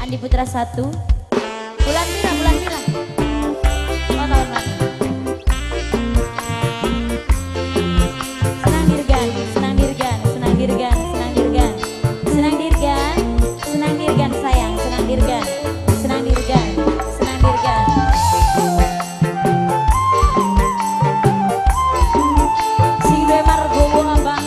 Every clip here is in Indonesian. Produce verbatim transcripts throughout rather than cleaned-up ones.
Andi Putra satu. Bulan Mira, bulan Mira. Oh, tahun mana? Senang dirgan, senang dirgan, senang dirgan, senang dirgan, senang dirgan, senang dirgan sayang, senang dirgan, senang dirgan, senang dirgan. Sing duwe margowo abang.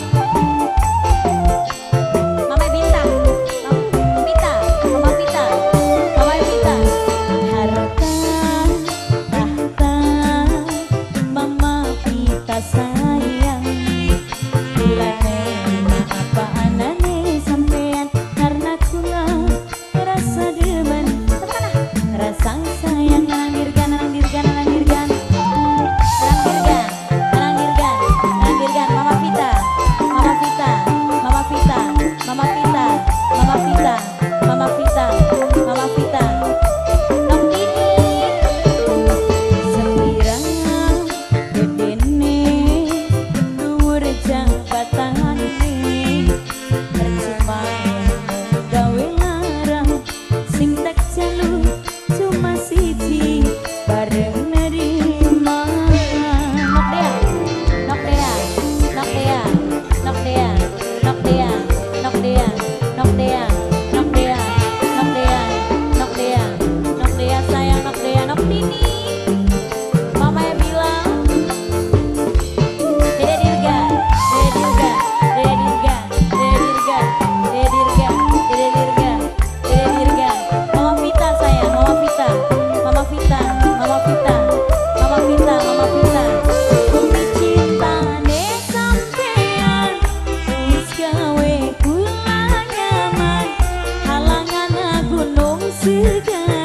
Mama Bintang, Mama Pita, Mama Pita, Mama Pita. Harta, tahta, Mama Pita sayang. Bilane apa anane sampean karena kula rasa demen. Rasa sayang nang dirgan, nang dirgan, nang dirgan. Nang dirgan, nang dirgan, nang dirgan. Mama Pita, Mama Pita, Mama Pita, Mama Pita, Mama Pita, Mama Pita, Mama Pita. Nok Dini sepira gedene dhuwur jabatane percuma gawe larang sing tak jalu cuma siji bareng nerima. Nok Dea, Nok Dea, Nok Dea, Nok Dea, Nok Dea, Nok Dea, Nok Dea, Nok Dea, Nok Dea, Nok Dea, Nok Dea sayang, Nok Dea, Nok Dini. Mama yang bilang Dede Dirga, Dede Dirga, Dede Dirga, Dede Dirga, Dede Dirga, Dede Dirga, Dede Dirga. Mama Pita sayang, Mama Pita, Mama Pita, Mama Pita, Mama Pita, Mama Pita. Bumi cintane sampean wis gawe kula nyaman, halangan gunung segan.